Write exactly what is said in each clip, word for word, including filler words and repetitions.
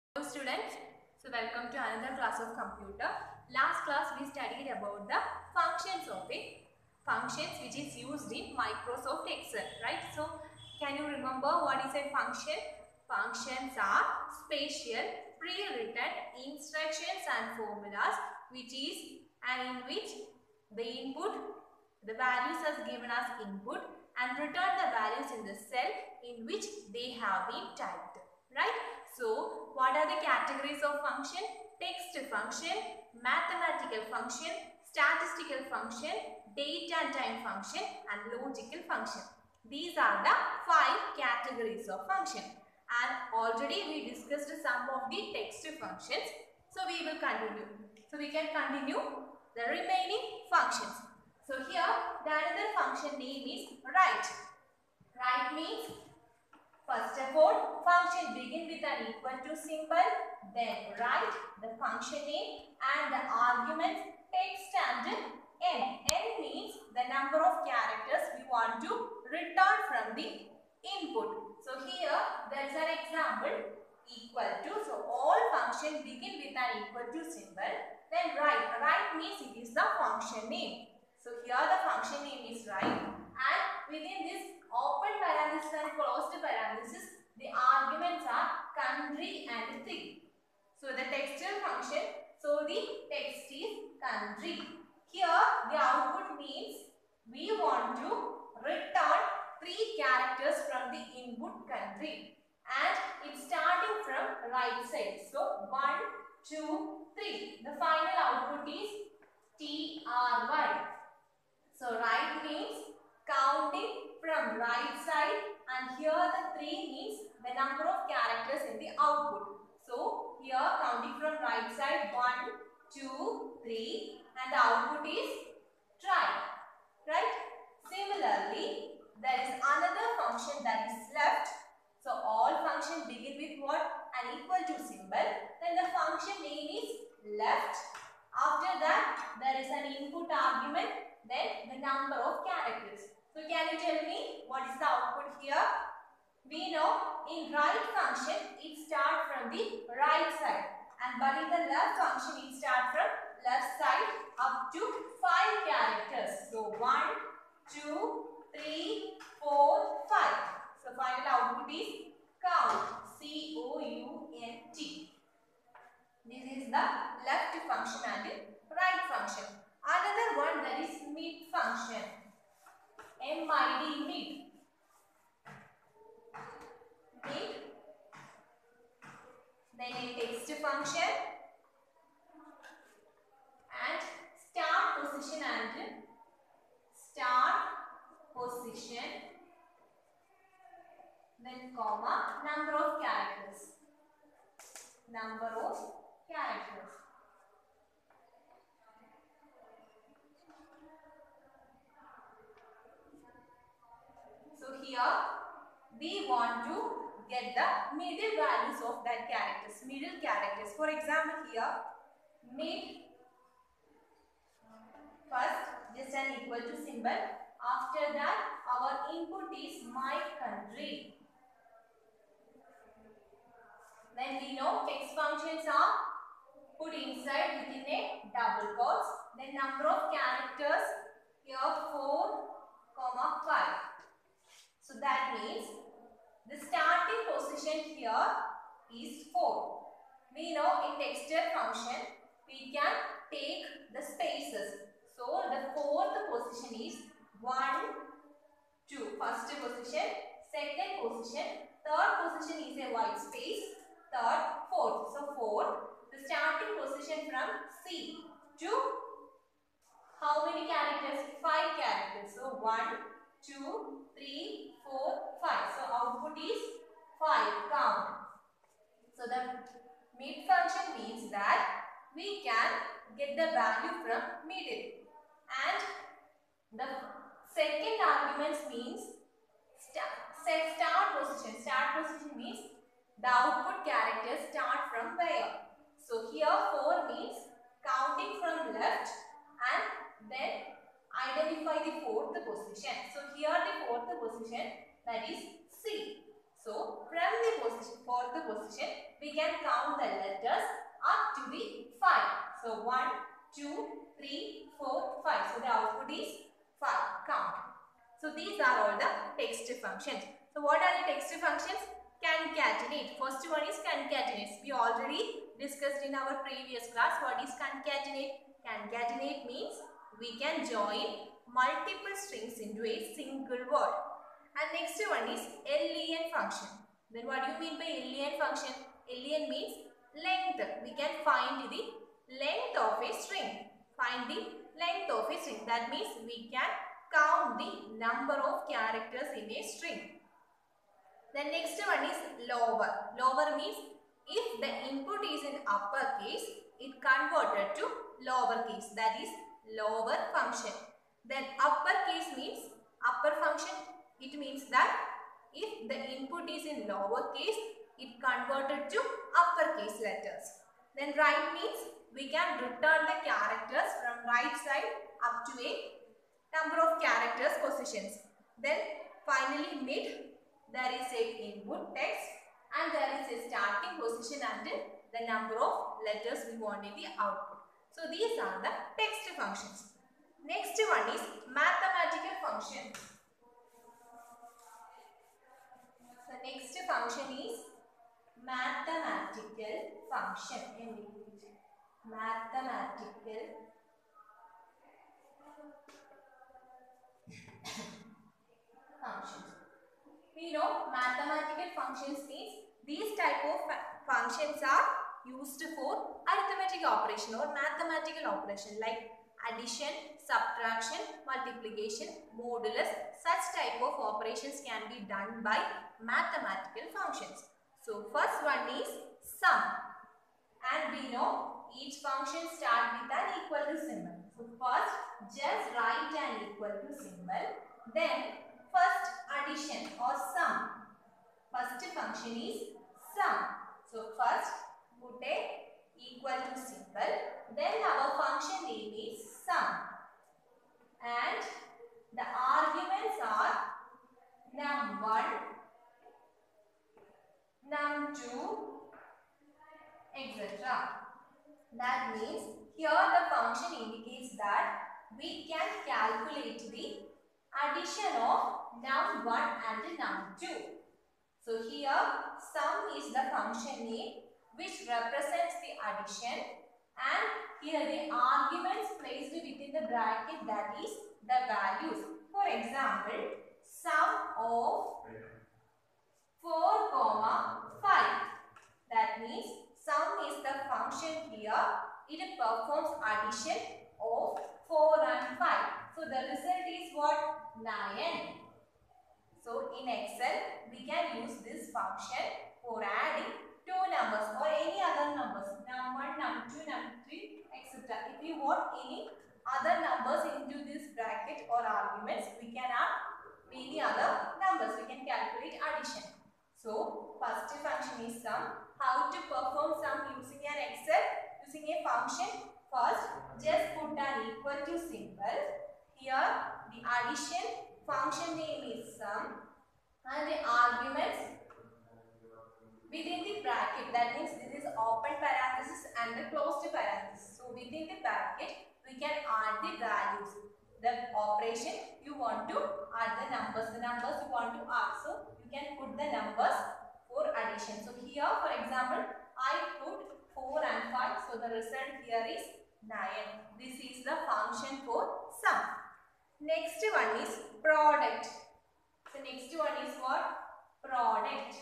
Hello students, so welcome to another class of computer. Last class we studied about the functions of a functions which is used in Microsoft Excel, right? So can you remember what is a function? Functions are special pre-written instructions and formulas which is and in which the input, the values as given as input and return the values in the cell in which they have been typed, right? So, what are the categories of function? Text function, mathematical function, statistical function, date and time function and logical function. These are the five categories of function. And already we discussed some of the text functions. So, we will continue. So, we can continue the remaining functions. So, here the another function name is write. Write means first of all, function begin with an equal to symbol, then write the function name and the arguments text and n. N means the number of characters we want to return from the input. So here there is an example equal to. So all function begin with an equal to symbol, then write. Write means it is the function name. So here the function name is write, and within this open parenthesis and closed parenthesis, the arguments are country and thing. So the textual function, so the text is country. Here the output means we want to return three characters from the input country, and it's starting from right side. So one, two, three. The final output is T R Y. So right means counting from right side, and here the three means the number of characters in the output. So here counting from right side one, two, three, and the output is try. Right? Similarly, there is another function that is left. So all functions begin with what? An equal to symbol. Then the function name is left. After that, there is an input argument, then the number of characters. So can you tell me what is the output here? We know in right function it starts from the right side, and but in the left function it starts from left side up to five characters. So one, two, three, four, five. So final output is count. C O U N T. This is the left function and right function. Another one, that is mid function. M I D, mid. Mid. Then a text function and start position and start position. Then comma, number of characters. Number of characters. So here we want to get the middle values of that characters, middle characters. For example, here mid, first just an equal to symbol. After that, our input is my country. Then we know text functions are put inside within a double quotes. Then number of characters here four comma five. So that means the starting position here is four. We know in textual function we can take the spaces. So the fourth position is one, two. First position, second position, third position is a white space, third, fourth. So fourth, the starting position from C to how many characters? Five characters. So one, two, three, four, five. So output is five. Count. So the mid function means that we can get the value from middle, and the second argument means start, start position. Start position means the output characters start from where. So here four means counting from left and then identify the fourth position. So here the fourth position, that is C. So from the position, fourth position we can count the letters up to the five. So one, two, three, four, five. So the output is five. Count. So these are all the text functions. So what are the text functions? Concatenate. First one is concatenate. We already discussed in our previous class what is concatenate. Concatenate means we can join multiple strings into a single word. And next one is len function. Then what do you mean by len function? Len means length. We can find the length of a string. Find the length of a string. That means we can count the number of characters in a string. The next one is lower. Lower means if the input is in uppercase, it converted to lowercase. That is lower function. Then uppercase means upper function. It means that if the input is in lowercase, it converted to uppercase letters. Then right means we can return the characters from right side up to a number of characters positions. Then finally mid, there is a input text and there is a starting position and the number of letters we want in the output. So these are the text functions. Next one is mathematical function. The next function is mathematical function. Mathematical functions. We know mathematical functions means these type of functions are used for arithmetic operation or mathematical operation like addition, subtraction, multiplication, modulus. Such type of operations can be done by mathematical functions. So first one is sum, and we know each function starts with an equal to symbol. So first just write an equal to symbol, then first addition or sum. First function is sum. So first put a equal to symbol, then our function name is sum, and the arguments are num one, num two, et cetera. That means here the function indicates that we can calculate the addition of num one and num two. So here sum is the function name which represents the addition, and here the arguments placed within the bracket, that is the values. For example, sum of four comma five. That means sum is the function here. It performs addition of four and five. So the result is what? nine. So in Excel, we can use this function for adding two numbers or any other numbers, num one, num two, num three, et cetera. If you want any other numbers into this bracket or arguments, we can add many other numbers. We can calculate addition. So first function is sum. How to perform sum using an Excel? Using a function. First, just put an equal to symbol. Here, the addition function name is sum, and the arguments within the bracket. That means this is open parenthesis and the closed parenthesis. So within the bracket, we can add the values. The operation you want to add the numbers. The numbers you want to add. So you can put the numbers for addition. So here, for example, I put four and five. So the result here is nine. This is the function for sum. Next one is product. So next one is what? Product.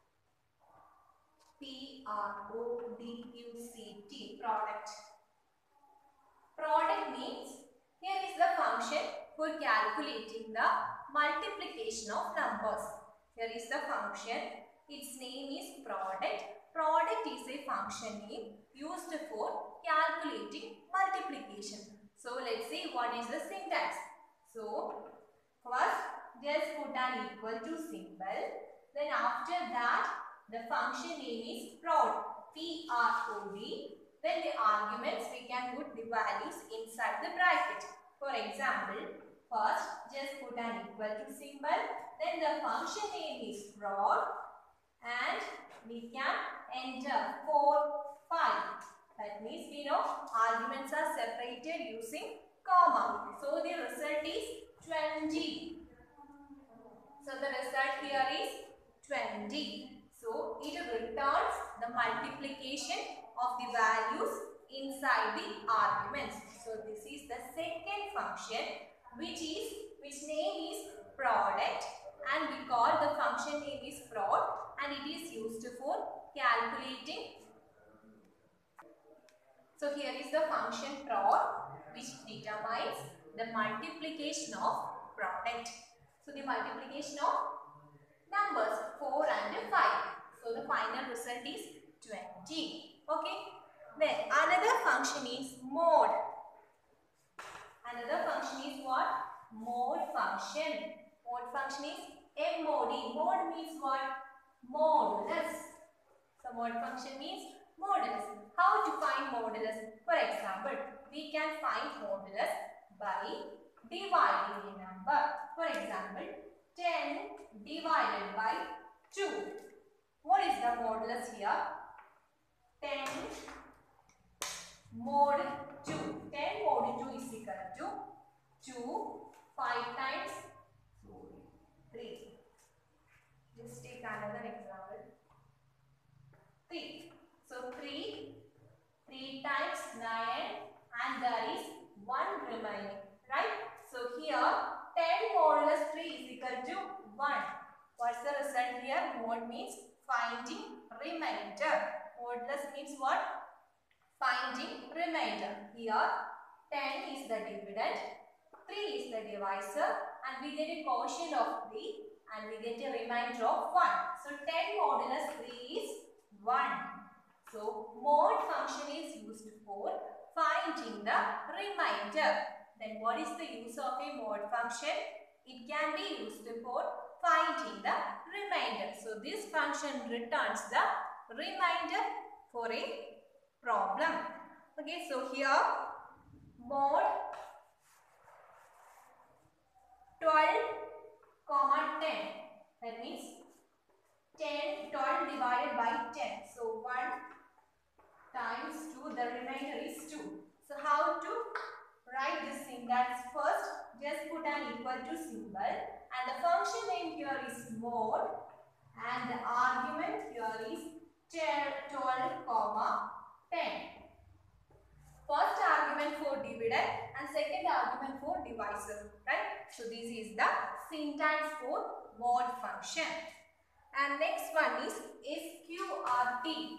P R O D U C T. Product. Product means here is the function for calculating the multiplication of numbers. Here is the function. Its name is product. Product is a function name used for calculating multiplication. So let's see what is the syntax. So first just put an equal to symbol. Then after that the function name is prod. P R O D. Then the arguments we can put the values inside the bracket. For example, first just put an equal to symbol. Then the function name is prod, and we can enter four, five. That means we know arguments are separated using comma. So the result is twenty. So the result here is twenty. So it returns the multiplication of the values inside the arguments. So this is the second function, which is which name is product, and we call the function name is prod, and it is used for calculating. So here is the function prod, which determines the multiplication of product. So the multiplication of numbers four and five. So the final result is twenty. Okay. Then another function is mode. Another function is what? Mode function. Mode function is M O D. Mode means what? Modulus. So mode function means modulus. How to find modulus? For example, we can find modulus by dividing a number. For example, ten divided by two. What is the modulus here? ten mod two. ten mod two is equal to two. five times three. Just take another example. three. So three. three times nine, and there is one remaining. Right? So here ten modulus three is equal to one. What's the result here? Mod means finding remainder. Modulus means what? Finding remainder. Here ten is the dividend, three is the divisor, and we get a quotient of three, and we get a remainder of one. So ten modulus three is one. So mod function is used for finding the remainder. Then what is the use of a mod function? It can be used for finding the remainder. So this function returns the remainder for a problem. Okay, so here mod twelve comma ten. That means ten, twelve divided by ten. So one times two, the remainder is two. So how to write this syntax? First, just put an equal to symbol, and the function name here is mod, and the argument here is twelve comma ten. First argument for dividend and second argument for divisor, right? So this is the syntax for mod function. And next one is S Q R T.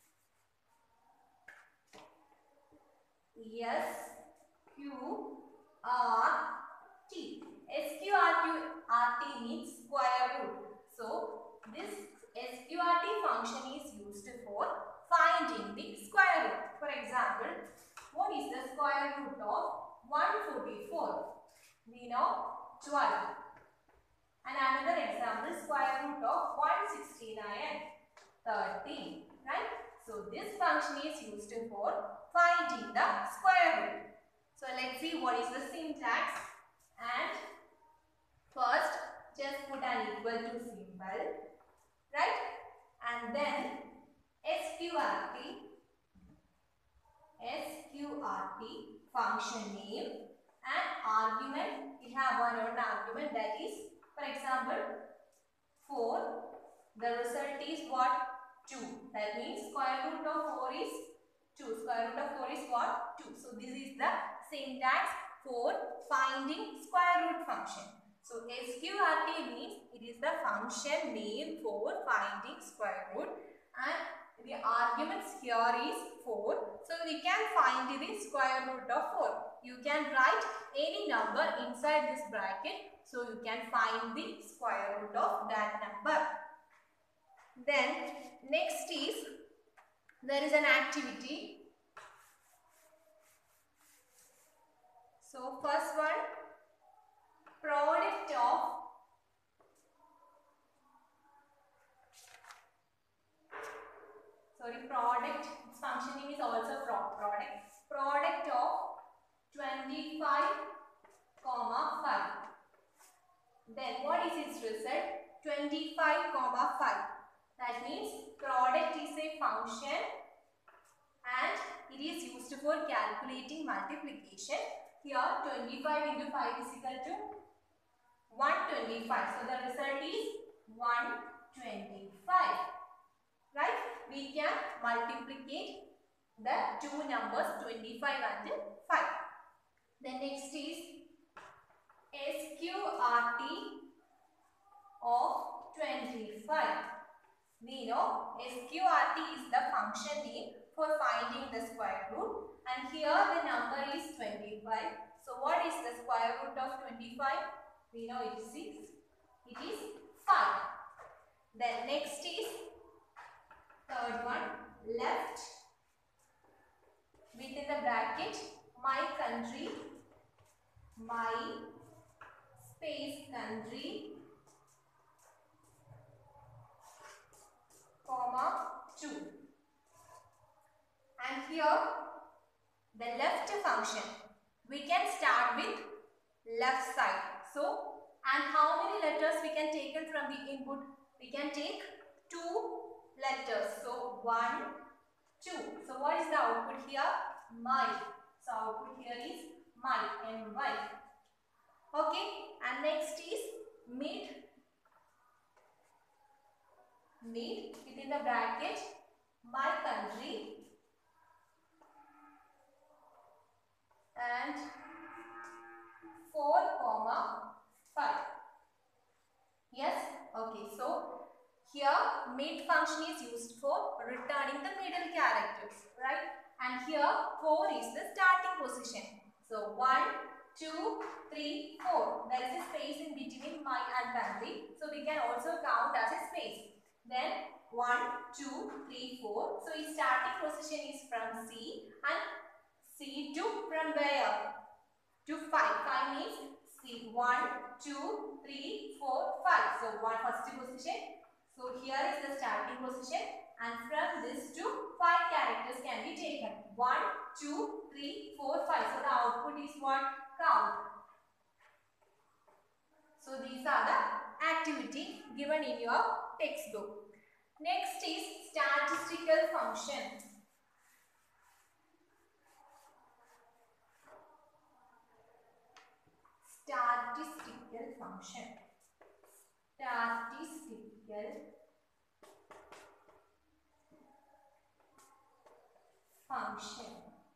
S Q R T. S Q R T means square root. So this S Q R T function is used for finding the square root. For example, what is the square root of one hundred forty-four? We know twelve. And another example, square root of one hundred sixty-nine, thirteen. Right? So this function is used for finding the square root. So let's see what is the syntax. And first, just put an equal to symbol, right? And then S Q R T, S Q R T function name and argument. We have one own argument, that is, for example, four. The result is what? two. That means square root of four is two. Square root of four is what? two. So this is the syntax for finding square root function. So S Q R T means it is the function name for finding square root, and the arguments here is four. So we can find the square root of four. You can write any number inside this bracket, so you can find the square root of that number. Then next is, there is an activity. So first one, product of sorry product its function name is also pro product product of twenty-five comma five. Then what is its result? twenty-five comma five. That means product is a function and it is used for calculating multiplication. Here twenty-five into five is equal to one hundred twenty-five. So the result is one hundred twenty-five. Right? We can multiplicate the two numbers twenty-five and five. The next is S Q R T of twenty-five. We know S Q R T is the function name for finding the square root, and here the number is twenty-five. So what is the square root of twenty-five? We know it is six. It is five. Then next is third one, left within the bracket my country, my space country, comma two. And here the left function, we can start with left side. So, and how many letters we can take from the input? We can take two letters. So one, two. So what is the output here? My. So output here is my, M Y. Okay. And next is mid. Mid within the bracket my country and four comma five. Yes. Okay. So here mid function is used for returning the middle characters, right? And here four is the starting position. So one, two, three, four. There is a space in between my and country. So we can also count as a space. Then one, two, three, four. So its starting position is from C and C to from where? To five. five means C. one, two, three, four, five. So one first position. So here is the starting position, and from this to five characters can be taken. one, two, three, four, five. So the output is what? Count. So these are the activity given in your textbook. Next is statistical function. Statistical function. Statistical function.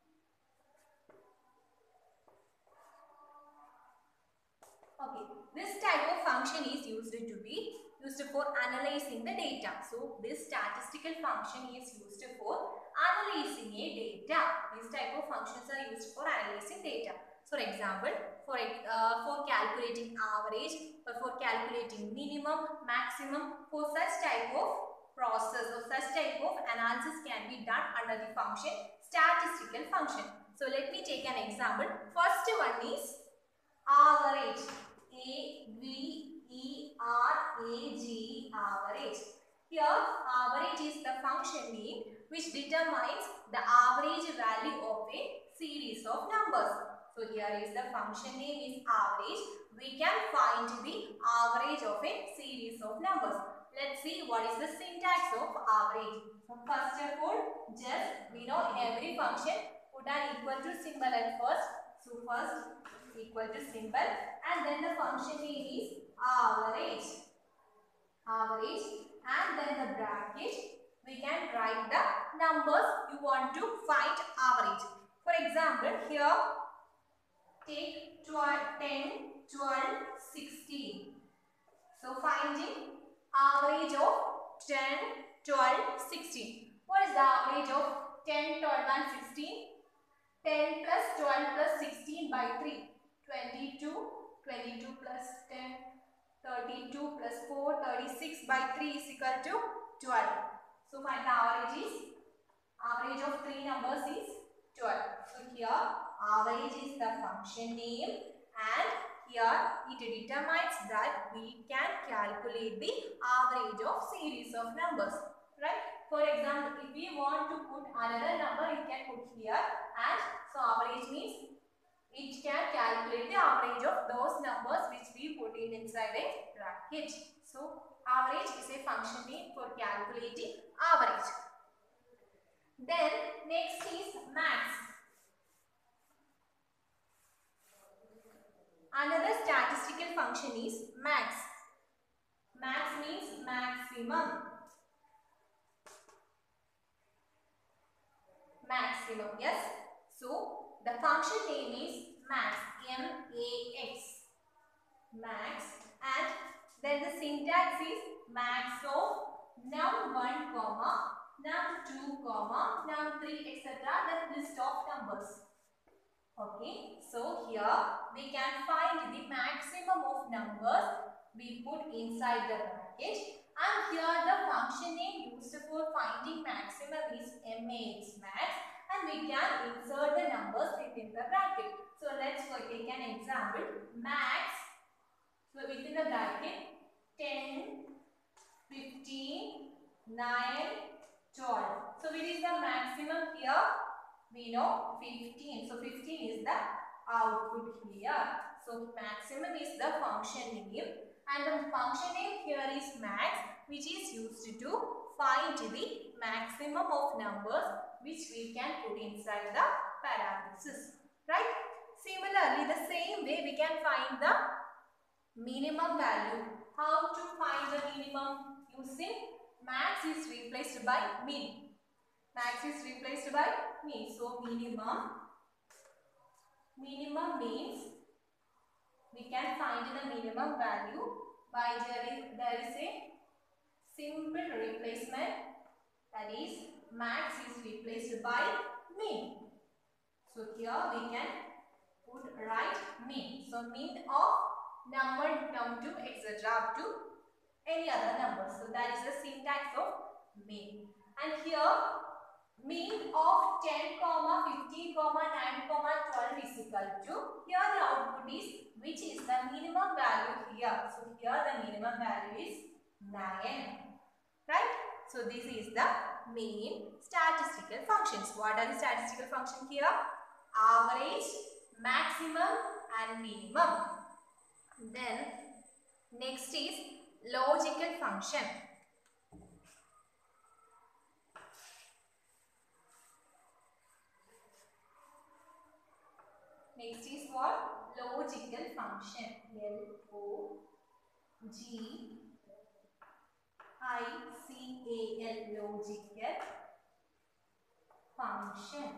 Okay, this type of function is used to be used for analyzing the data. So this statistical function is used for analyzing a data. These type of functions are used for analyzing data. For example, for uh, for calculating average or for calculating minimum, maximum, for such type of process or such type of analysis can be done under the function statistical function. So let me take an example. First one is average. A V E R A G, average. Here average is the function name which determines the average value of a series of numbers. So here is the function name is average. We can find the average of a series of numbers. Let's see what is the syntax of average. So first of all, just we know every function put an equal to symbol at first. So first equal to symbol, and then the function name is average. Average, and then the bracket. We can write the numbers you want to find average. For example, here take twelve, ten, twelve, sixteen. So finding average of ten, twelve, sixteen. What is the average of ten, twelve and sixteen? ten plus twelve plus sixteen by three. twenty-two. twenty-two plus ten. thirty-two plus four. thirty-six by three is equal to twelve. So find the average is, average of three numbers is twelve. So here average is the function name, and here it determines that we can calculate the average of series of numbers, right? For example, if we want to put another number, you can put here, and so average means it can calculate the average of those numbers which we put in inside a bracket. So Average is a function name for calculating average. Then next is max. Another statistical function is max. Max means maximum. Maximum, yes. So the function name is max. M A X. Max. And then the syntax is max of num one comma num two comma num three et cetera. Then list of numbers. Okay, so here we can find the maximum of numbers we put inside the bracket, and here the function name used for finding maximum is M A X, max, and we can insert the numbers within the bracket. So let's take an example. Max, so within the bracket ten, fifteen, nine, twelve. So which is the maximum here? We know fifteen. So fifteen is the output here. So maximum is the function name, and the function name here is max, which is used to find the maximum of numbers which we can put inside the parenthesis. Right? Similarly, the same way we can find the minimum value. How to find the minimum? Using max is replaced by min. Max is replaced by min. So minimum, minimum means we can find the minimum value by there is, there is a simple replacement, that is max is replaced by min. So here we can put right min. So min of number num two et cetera up to any other number. So that is the syntax of min. And here min of ten, fifteen, nine, twelve is equal to, here the output is, which is the minimum value here. So here the minimum value is nine. Right? So this is the main statistical functions. What are the statistical functions here? Average, maximum and minimum. Then next is logical function. Next is what? Logical function. L O G I C A L. Logical function.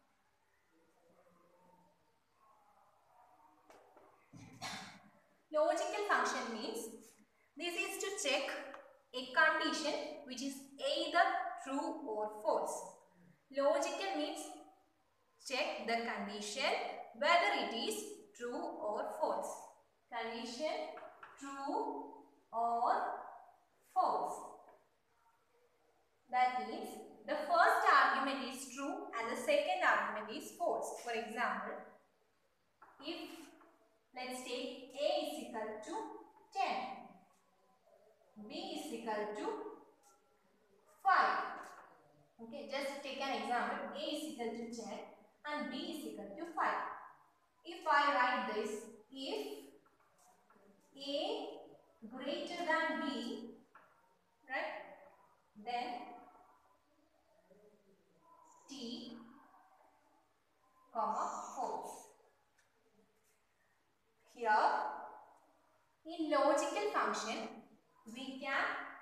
Logical function means this is to check a condition which is either true or false. Logical means check the condition whether it is true or false. Condition true or false. That means the first argument is true and the second argument is false. For example, if let's take A is equal to ten, B is equal to five. Okay, just take an example. A is equal to ten and B is equal to five. If I write this, if A greater than B, right, then T, comma, false. Here, in logical function, we can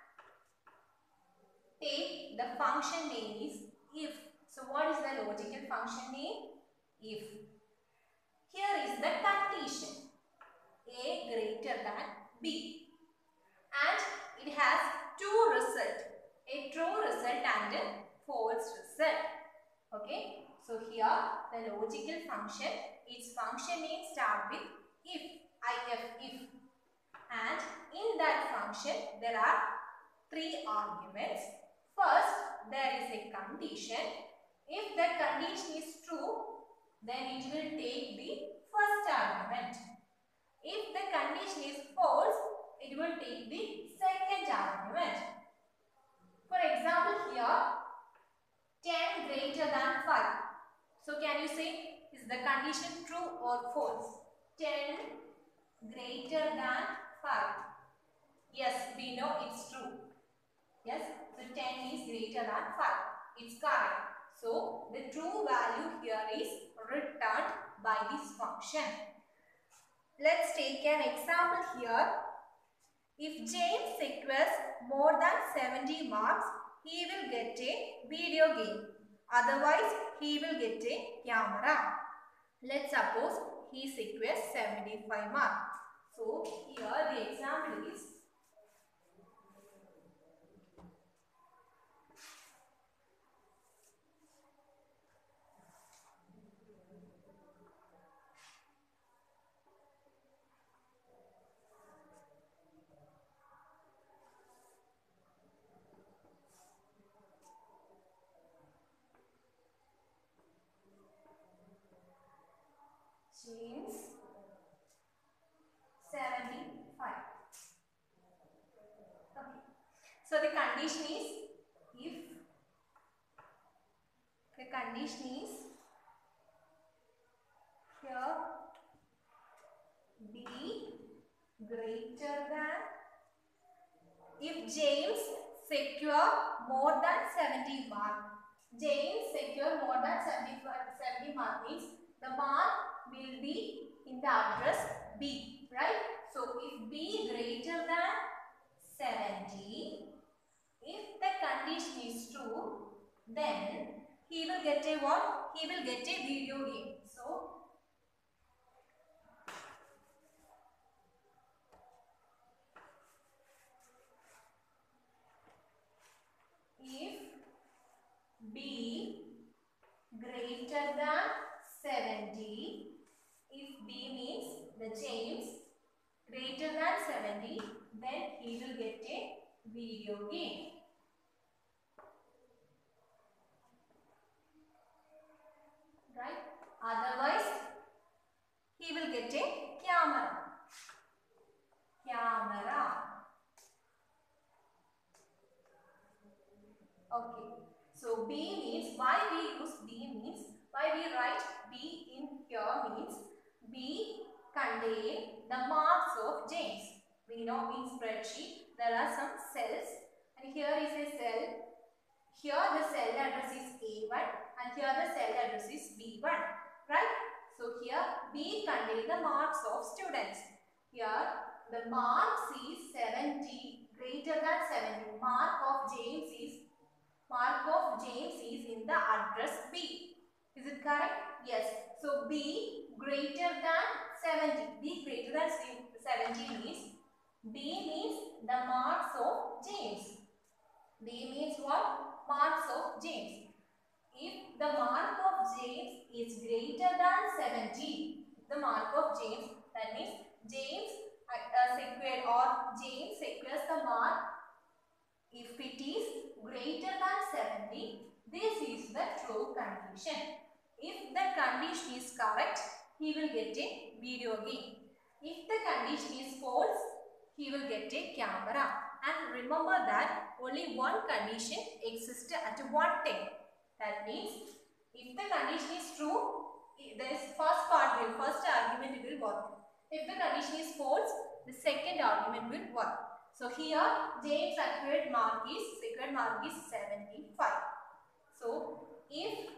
take the function name is if. So what is the logical function name? If. Here is the condition. A greater than B. And it has two results. A true result and a false result. Okay. So here the logical function, its function name start with if. If, if. And in that function there are three arguments. First, there is a condition. If the condition is true, then it will take the first argument. If the condition is false, it will take the second argument. For example, here ten greater than five. So can you say, is the condition true or false? ten greater than five. Yes, we know it's true. Yes, so ten is greater than five. It's correct. So the true value here is returned by this function. Let's take an example here. If James secures more than seventy marks, he will get a video game. Otherwise, he will get a camera. Let's suppose he secures seventy-five marks. So here the example is James seventy-five. Okay. So the condition is if the condition is here B greater than, if James secure more than seventy mark, James secure more than seventy mark means the mark will be in the address B, right? So if B greater than seventy, if the condition is true, then he will get a what? He will get a video game. So if B greater than seventy, if B means the James greater than seventy, then he will get a video game. Right? Otherwise, he will get a camera. Camera. Okay. So B means, why we use B means, why we write B in here means, B contain the marks of James. We know in spreadsheet there are some cells, and here is a cell. Here the cell address is A one and here the cell address is B one. Right? So here B contain the marks of students. Here the marks is seventy, greater than seventy. Mark of James is Mark of James is in the address B. Is it correct? Yes. So B greater than seventy. B greater than seventy means, B means the marks of James. B means what? Marks of James. If the mark of James is greater than seventy, the mark of James, that means James uh, secured or James secures the mark. If it is greater than seventy, this is the true condition. If the condition is correct, he will get a video game. If the condition is false, he will get a camera. And remember that only one condition exists at one time. That means if the condition is true, this first part will, first argument will work. If the condition is false, the second argument will work. So here James' accurate mark is, secret mark is seventy-five. So if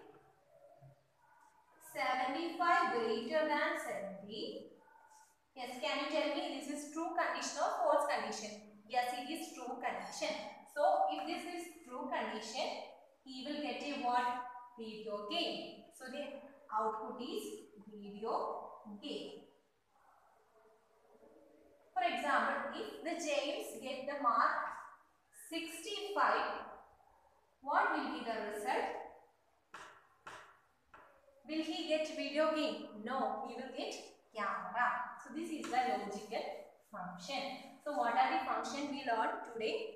seventy-five greater than seventy, yes, can you tell me this is true condition or false condition? Yes, it is true condition. So if this is true condition, he will get a what? Video game. So the output is video game. For example, if the James get the mark sixty-five, what will be the result? Will he get video game? No, he will get camera. So this is the logical function. So what are the functions we learned today?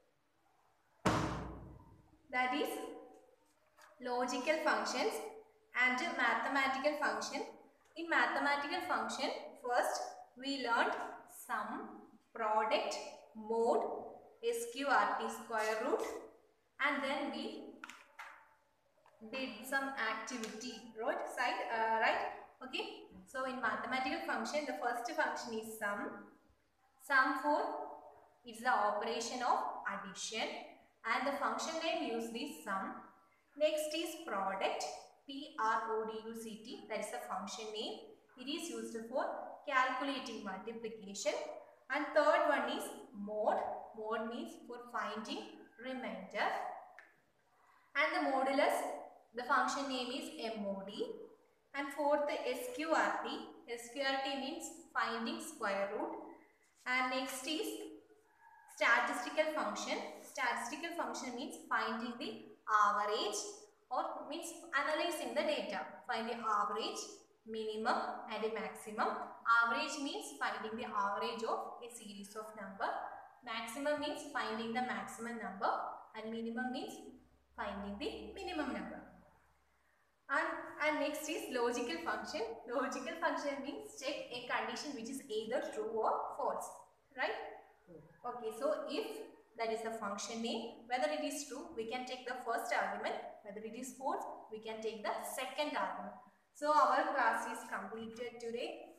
That is logical functions and mathematical function. In mathematical function, first we learned sum, product, mode, sqrt square root, and then we did some activity, right? Side, uh, right? Okay. So in mathematical function, the first function is sum. Sum for It's the operation of addition, and the function name used is sum. Next is product, P R O D U C T, that is the function name. It is used for calculating multiplication. And third one is mode. Mode means for finding remainder. And the modulus, the function name is M O D. And fourth, S Q R T. S Q R T means finding square root. And next is statistical function. Statistical function means finding the average, or means analyzing the data. Find the average, minimum and a maximum. Average means finding the average of a series of number. Maximum means finding the maximum number, and minimum means finding the minimum number. And, and next is logical function. Logical function means check a condition which is either true or false, right? Okay, so if that is the function name, whether it is true, we can take the first argument. Whether it is false, we can take the second argument. So our class is completed today.